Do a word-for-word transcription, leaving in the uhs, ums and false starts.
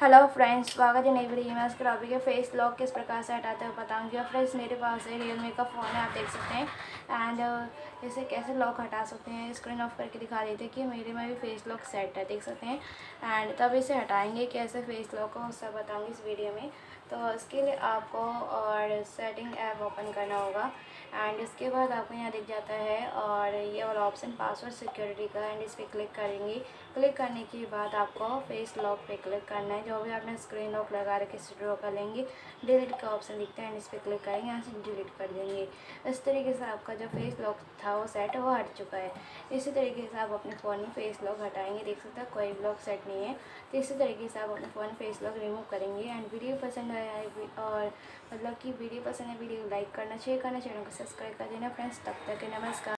Hello friends, स्वागत है नई वीडियो में। इसके टॉपिक है फेस लॉक किस प्रकार से हटाते हुए बताऊंगी। और फ्रेंड्स, मेरे पास है रियलमी का फ़ोन है, आप देख सकते हैं। एंड इसे कैसे लॉक हटा सकते हैं, स्क्रीन ऑफ करके दिखा देते हैं कि मेरे में भी फेस लॉक सेट है, देख सकते हैं। एंड तब इसे हटाएंगे कैसे फेस लॉक को, सब बताऊँगी इस वीडियो में। तो इसके लिए आपको और सेटिंग ऐप ओपन करना होगा। एंड इसके बाद आपको यहाँ दिख जाता है और ये वाला ऑप्शन पासवर्ड सिक्योरिटी का, एंड इस पर क्लिक करेंगे। क्लिक करने के बाद आपको फेस लॉक पे क्लिक करना है। जो भी आपने स्क्रीन लॉक लगा रखे इसे ड्रॉ कर लेंगे। डिलीट का ऑप्शन दिखता है, एंड इस पर क्लिक करेंगे, यहाँ से डिलीट कर देंगे। इस तरीके से आपका जो फेस लॉक था वो सेट वो हट चुका है। इसी तरीके से आप अपने फ़ोन में फेस लॉक हटाएंगे, देख सकते हैं कोई भी लॉक सेट नहीं है। तो इसी तरीके से आप अपने फ़ोन में फेस लॉक रिमूव करेंगे। एंड वीडियो पसंद आया है और मतलब कि वीडियो पसंद है, वीडियो लाइक करना, शेयर करना, चैनल को सब्सक्राइब कर देना फ्रेंड्स। तब तक के नमस्कार।